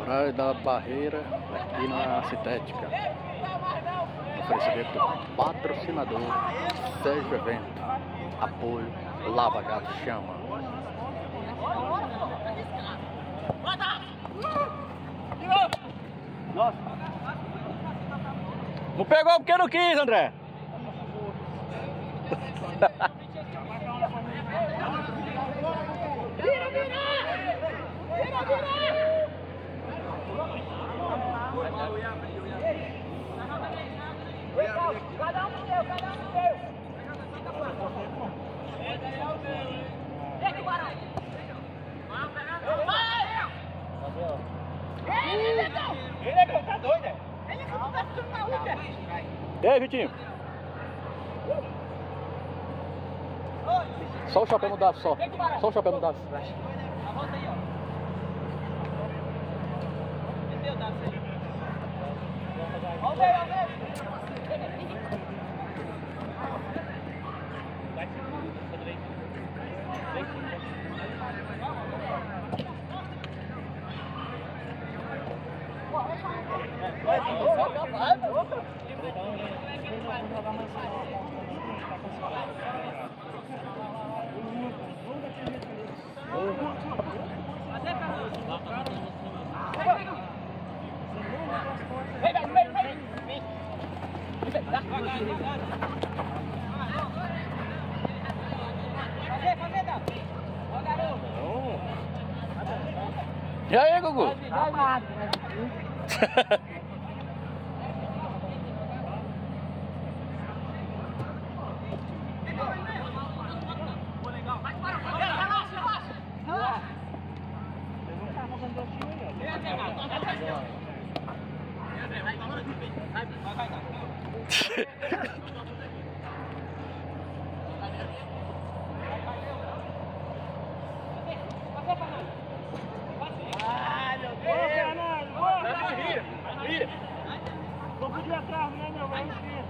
Horário da Barreira aqui na Sintética. Oferecimento do patrocinador Sérgio Evento. Apoio Lava Gato Chama. Não pegou porque não quis, André. Cada um no seu, cada um no seu. Pega o baralho. Ele é que tá doido, é? Ele é que não tá ficando maluco, é? Ei, Vitinho. Só o chapéu no dado, só. Só o chapéu no dado. Volta aí, ó. Entendeu, dado aí? Volta aí, volta aí. E aí, Gugu? Vou pedir atrás, né, meu? Vai esquerda.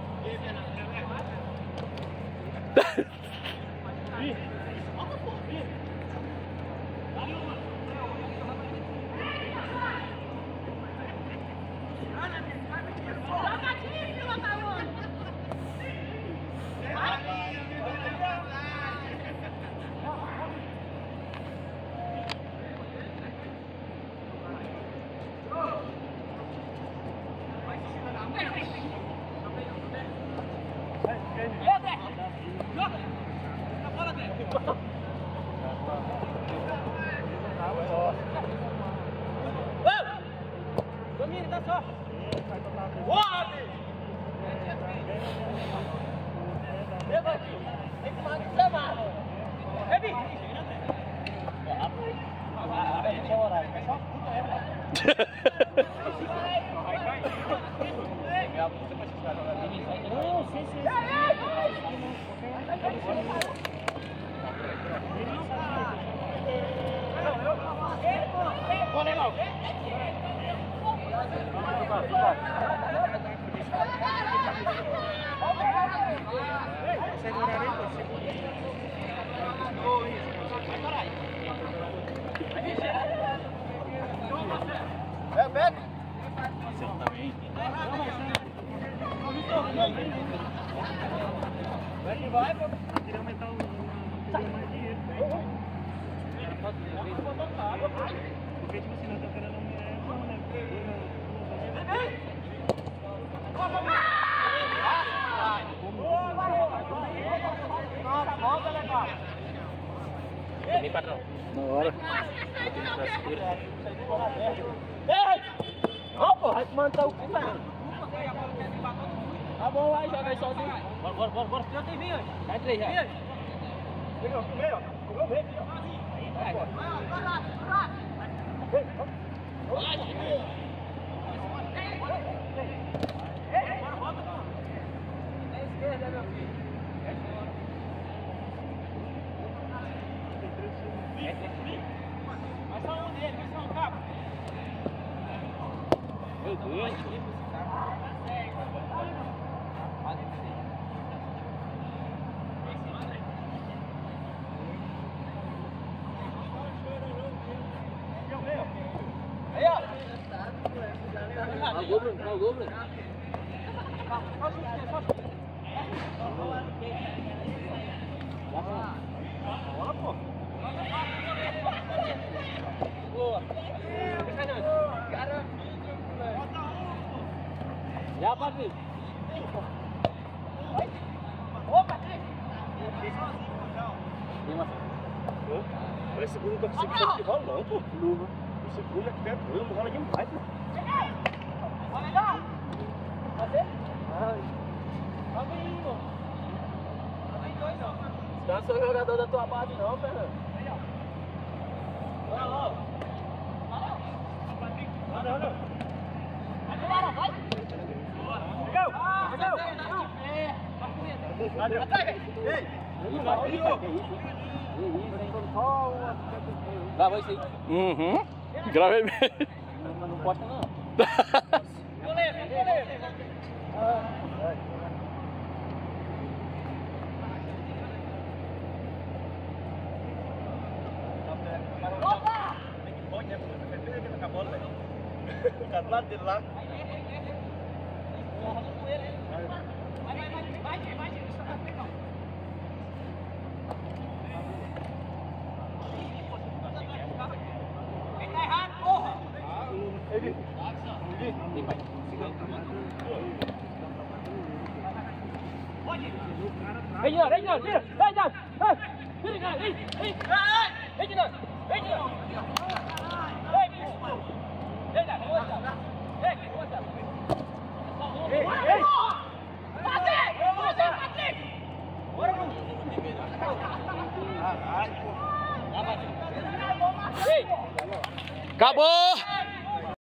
Domínio, dá só! Tem que mais que chamar! É bicho! Esse é o horário, é só puta, Vai, pô. Queria aumentar o mais dinheiro. Porque tipo assim, nós estamos querendo volta, legal. Vem, patrão. Na hora. Ó, pô, vai mandar o cu, velho. Tá bom, vai, joga aí sozinho. Bora. Já tem vinho, vai 3 já. Pegou, meio, ó. Vai. Tem esquerda, meu filho. Vai só um dele, vai só um cabo. Meu Deus. Aí, ó. gol, Bruno. Dá o gol, Bruno. Bola, pô. Boa. Já, Patrick. Ô, Patrick. Esse segundo não consigo ser de rola não, pô. O segundo é que tem dois, não rola demais, pô. Olha lá. Fazer? Vai vir, pô. Vai vir dois, não. Não sou jogador da tua base, não, Fernando. Olha lá. Olha. Vai, vai. Gravou isso aí? Uhum. Gravei mesmo. Mas não posta não. Goleiro. Opa! Tem que pode, né? Você fez aqui na bola, velho. O cara do lado dele lá. Quem tá errado, porra! Vem de novo, tira! Vem, de novo! Acabou!